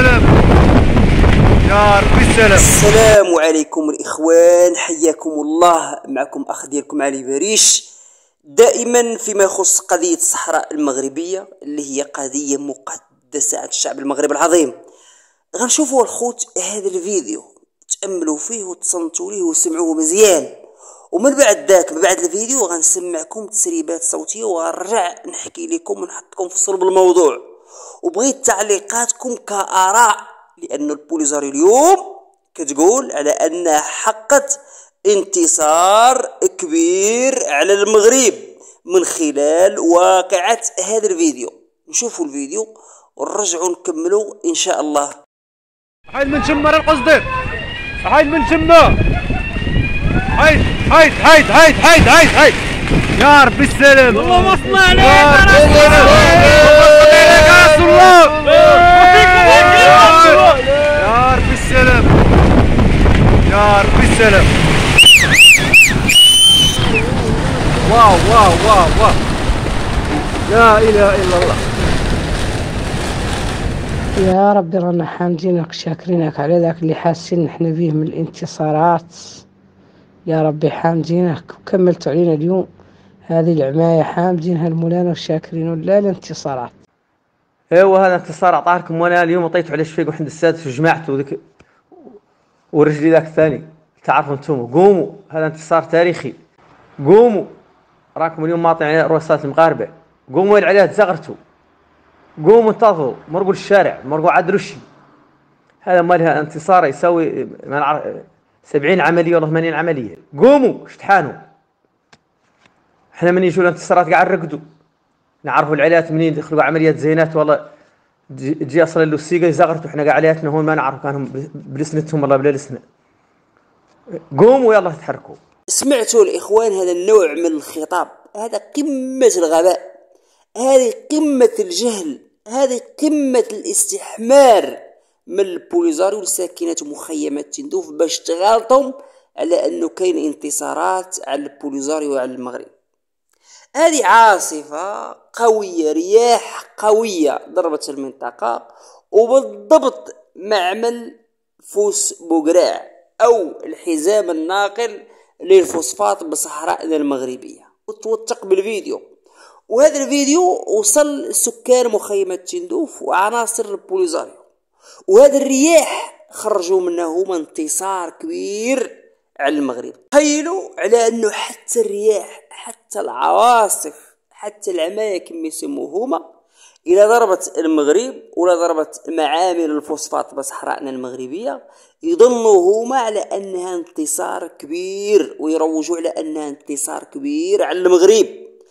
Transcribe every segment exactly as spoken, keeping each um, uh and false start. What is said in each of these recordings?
بالسلام يا ربي السلام. السلام عليكم الاخوان، حياكم الله. معكم اخ ديالكم علي باريش. دائما فيما يخص قضيه الصحراء المغربيه اللي هي قضيه مقدسه عند الشعب المغربي العظيم، غنشوفوا الخوت هذا الفيديو، تاملوا فيه وتصنتوا ليه وسمعوه مزيان، ومن بعد ذاك من بعد الفيديو غنسمعكم تسريبات صوتيه وغنرجع نحكي لكم ونحطكم في صلب الموضوع، وبغيت تعليقاتكم كآراء، لأن البوليزاريو اليوم كتقول على أنها حققت انتصار كبير على المغرب من خلال واقعة هذا الفيديو. نشوفوا الفيديو ونرجعوا نكملوا إن شاء الله. حيد من تما راه القصدير، حيد من تما، حيد حيد حيد حيد حيد حيد حيد يا ربي السلام. اللهم صل عليك يا رسول الله، يا ربي السلام يا ربي السلام. واو واو واو واو، لا اله الا الله. يا ربي رانا حامدينك شاكرينك على ذاك اللي حاسين نحن فيه من الانتصارات. يا ربي حامدينك وكملت علينا اليوم هذه العماية، حامدينها المولانا وشاكرين لا الانتصارات. ايوا هذا انتصار عطاه لكم، وانا اليوم عطيت على شفيق وحمد السادس وجماعته وذاك ورجلي ذاك الثاني، تعرفوا انتم. قوموا، هذا انتصار تاريخي. قوموا، راكم اليوم ماطين على رؤساء المغاربه. قوموا ويل عليها تزغرتوا، قوموا انتظروا، مرقوا للشارع، مرقوا عدلوا الشيء. هذا مالها انتصار يساوي سبعين عمليه ولا ثمانين عمليه. قوموا اشتحانوا. احنا من يجوا الانتصارات قاعد نرقدوا، نعرفوا العليات منين يخلقوا عمليات زينات، والله تجي اصلا له السيقه يزغرتوا، احنا قاعد علياتنا هون ما نعرف كانهم بلسنتهم والله بلا لسنه. قوموا يلا تحركوا. سمعتوا الاخوان هذا النوع من الخطاب؟ هذا قمه الغباء، هذه قمه الجهل، هذه قمه الاستحمار من البوليزاريو والساكنه مخيمات تندوف باش تغالطهم على انه كاين انتصارات على البوليزاريو وعلى المغرب. هذه عاصفة قوية، رياح قوية ضربت المنطقة، وبالضبط معمل فوس بوقراع أو الحزام الناقل للفوسفات بصحراءنا المغربية. وتوثق بالفيديو، وهذا الفيديو وصل لسكان مخيمة تندوف وعناصر البوليزاريو، وهذا الرياح خرجوا منه هما انتصار كبير على المغرب. تخيلوا على انه حتى الرياح، حتى العواصف، حتى العمايه كما يسموه هما، الى ضربت المغرب ولا ضربت معامل الفوسفات بصحراءنا المغربيه، يظنوا هما على انها انتصار كبير ويروجوا على انها انتصار كبير على المغرب.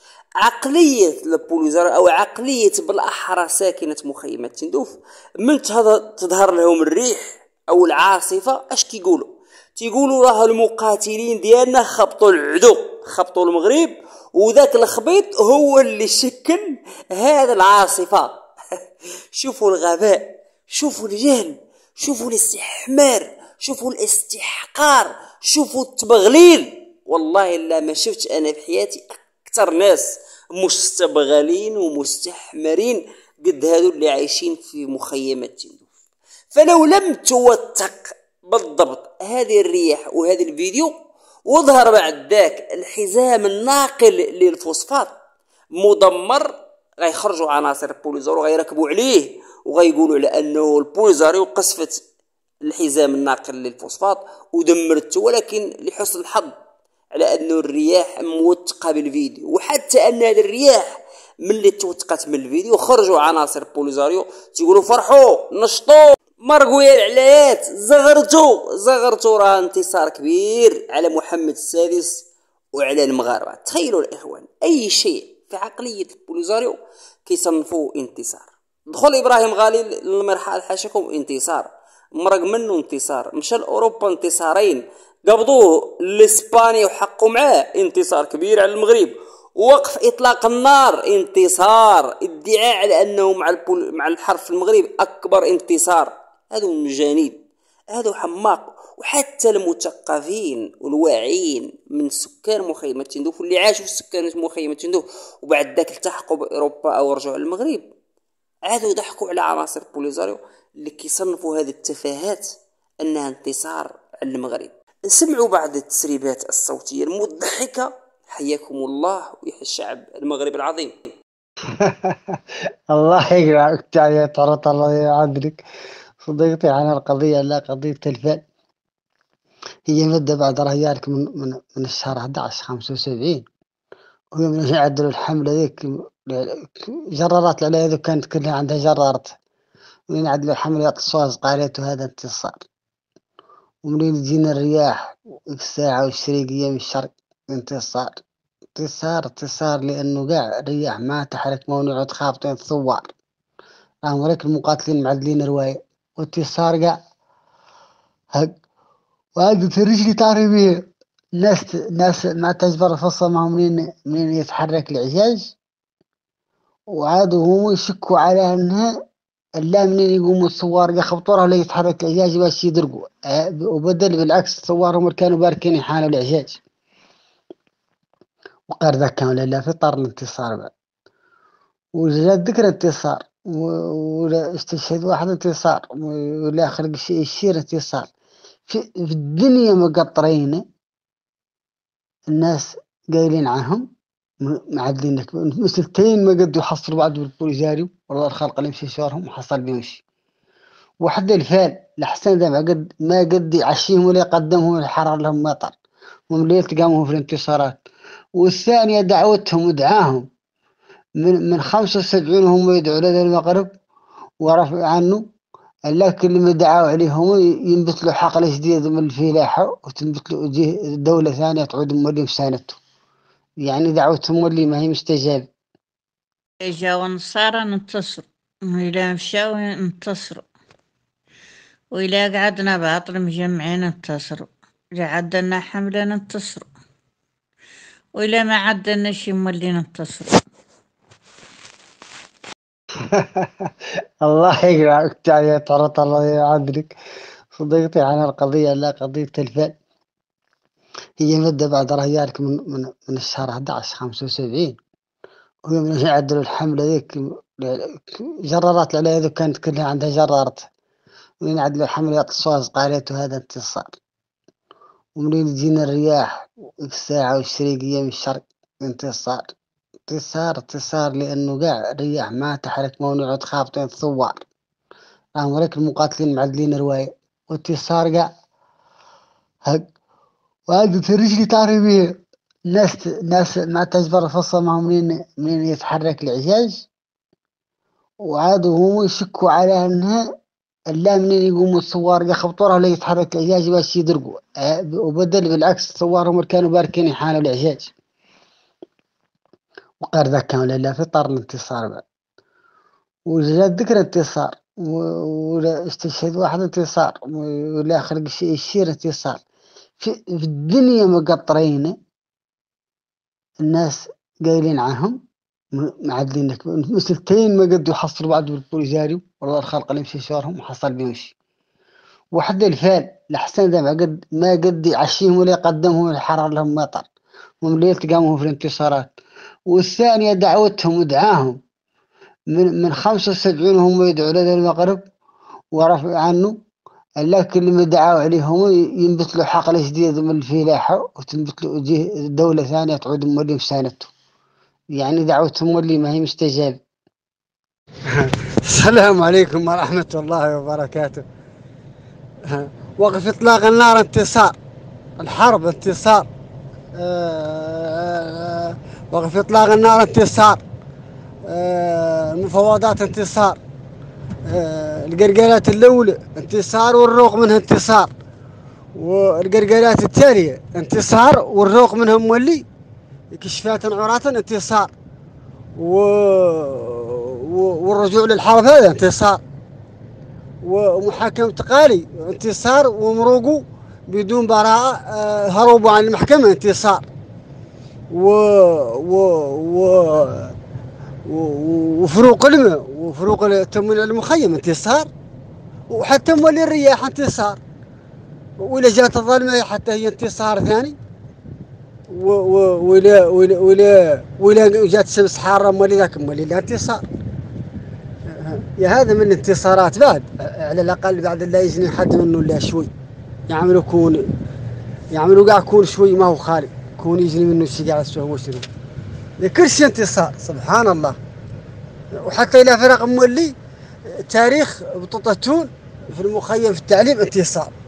عقليه البوليزاريو او عقليه بالاحرى ساكنه مخيمه تندوف، من تظهر لهم الريح او العاصفه اش كيقولوا؟ تيقولوا راه المقاتلين ديالنا خبطوا العدو، خبطوا المغرب، وذاك الخبيط هو اللي شكل هذا العاصفه. شوفوا الغباء، شوفوا الجهل، شوفوا الاستحمار، شوفوا الاستحقار، شوفوا التبغليل. والله الا ما شفت انا في حياتي اكثر ناس مستبغلين ومستحمرين قد هذو اللي عايشين في مخيمات تندوف. فلو لم توثق بالضبط هذه الرياح وهذا الفيديو، وظهر بعد ذاك الحزام الناقل للفوسفات مدمر، غيخرجوا عناصر البوليزاريو وغيركبوا عليه وغيقولوا على انه البوليزاريو قصفت الحزام الناقل للفوسفات ودمرته. ولكن لحسن الحظ على انه الرياح موثقه بالفيديو، وحتى ان هذه الرياح ملي توثقت من الفيديو خرجوا عناصر البوليزاريو تيقولوا فرحوا نشطوا مرقوا يا العلايات، زغرتوا زغرتوا، راه انتصار كبير على محمد السادس وعلى المغاربه. تخيلوا الاخوان، اي شيء في عقليه البوليزاريو كيصنفوه انتصار. دخل ابراهيم غالي للمرحله حاشاكم انتصار، مرق منه انتصار، مشى لاوروبا انتصارين، قبضوه لاسبانيا وحقوا معاه انتصار كبير على المغرب، وقف اطلاق النار انتصار، ادعاء على انه مع مع الحرب في المغرب اكبر انتصار. هذو مجانين، هذو حماق. وحتى المثقفين والواعيين من سكان مخيمة تندوف واللي عاشوا في سكان مخيمة تندوف وبعد ذاك التحقوا باوروبا او رجعوا للمغرب، عادوا يضحكوا على عناصر بوليزاريو اللي كيصنفوا هذه التفاهات أنها انتصار على المغرب. نسمعوا بعض التسريبات الصوتية المضحكة. حياكم الله ويحيى الشعب المغربي العظيم. الله يقرأك تعالى طرط الله يعذرك صديقتي عن القضية لا قضية الفعل. هي مدة بعد رهيارك من من من الشهر أحد عشر خمسة وسبعين ويوم اللي يعدلوا الحملة ذيك جرارات على هذو كانت كلها عندها جرارات ومن عدلوا الحملة يقصوها قالت هذا انتصار. ومنين تجينا الرياح الساعة والشريقية من الشرق انتصار انتصار انتصار لأنه قاع الرياح ما تحرك مونع خابطين ثوار راهم هذاك المقاتلين معدلين رواية وانتصار قاع هق وعادت الرجل تعرف بيه الناس الناس ما تجبر الفصل ما منين منين يتحرك العجاج وعادوا هم يشكوا على انها لا منين يقوموا الثوار يخبطوا لا يتحرك العجاج باش يدرقوا وبدل بالعكس الثوار هم كانوا باركين يحانوا العجاج وقال ذاك كان لا في طار الانتصار بعد وجاء ذكر انتصار ولا استشهد واحد انتصار ولا خلق شيء يشير انتصار في, في الدنيا مقطرين الناس قايلين عنهم معدلينك مسلتين ما قد يحصلوا بعض بالبوليزاريو والله الخلق اللي يمشي شوارهم وحصل بيمشي وحد الفعل لحسن ذا ما قد ما قد يعشيهم ولا يقدمهم الحرار لهم مطر ومليل تقامهم في الانتصارات. والثانية دعوتهم ودعاهم من من خمسة وسبعين هم يدعوا لنا المغرب ورفع عنه لكن اللي دعوا عليهم ينبت له حقل جديد من الفلاحة وتنبت له دولة ثانية تعود مولي مسانته يعني دعوتهم مولي ما هي مستجاب. جاوا النصارى ننتصروا وإلا مشاو ننتصروا وإلا قعدنا بعطل مجمعين ننتصروا إلا عدلنا حملة ننتصروا وإلا ما عدلنا شي مولي ننتصروا. الله يقرأك تعالى طرط الله يعذرك صديقتي عن القضية لا قضية الفعل. هي مدة بعد رهيارك من من من الشهر أحد عشر خمسة وسبعين ويوم اللي يعدلوا الحملة ذيك جرارات على هذو كانت كلها عندها جرارات ومن عدلوا الحملة يقصوها قالت هذا انتصار. ومنين تجينا الرياح الساعة والشريقية من الشرق انتصار انتصار انتصار لأنه قاع الرياح ما تحرك مونع خابطين ثوار راهم هذاك المقاتلين معدلين رواية وانتصار قاع هق وعادت الرجل تعرف بيه الناس الناس ما تجبر الفصل ما منين منين يتحرك العجاج وعادوا هم يشكوا على انها لا منين يقوموا الثوار يخبطوا لا يتحرك العجاج باش يدرقوا وبدل بالعكس الثوار هم كانوا باركين يحانوا العجاج وقال ذاك كان لا في طار الانتصار بعد وجاء ذكر انتصار ولا استشهد واحد انتصار ولا خلق شيء يشير انتصار في, في الدنيا مقطرين الناس قايلين عنهم معدلينك مسلتين ما قد يحصلوا بعض بالبوليزاريو والله الخلق اللي يمشي شوارهم وحصل بيمشي وحد الفعل لحسن ذا ما قد ما قد يعشيهم ولا يقدمهم الحرار لهم مطر ومليل تقامهم في الانتصارات. والثانية دعوتهم ودعاهم من من خمسة وسبعين هم يدعوا لنا المغرب ورفع عنه لكن اللي دعوا عليهم ينبت له حقل جديد من الفلاحة وتنبت له دولة ثانية تعود مولي مسانته يعني دعوتهم مولي ما هي مستجاب. السلام عليكم ورحمة الله وبركاته. وقف إطلاق النار انتصار الحرب انتصار أه وقف إطلاق النار انتصار أه المفاوضات انتصار أه القرقرات الأولى انتصار والروق منها انتصار والقرقرات التالية انتصار والروق منها مولي كشفات عورات انتصار و... و... والرجوع للحرب هذا انتصار ومحاكمة تقالي انتصار ومروقوا بدون براءة أه هربوا عن المحكمة انتصار و... و... و... وفروق الماء وفروق التمويل المخيم انتصار وحتى مولي الرياح انتصار وإلى جات الظلمة حتى هي انتصار ثاني ولا ولا ولا ولا جات شمس حارة مولي ذاك مولي لا انتصار. يا هذا من انتصارات بعد، على الأقل بعد لا يجني حد منه إلا شوي، يعملوا كون يعملوا قاع كون شوي ما هو خالي، كون يجني منه شي قاع هو شنو، كل شيء انتصار سبحان الله. وحتى إلى فرق مولي تاريخ بطوطة تون في المخيم في التعليم انتصار.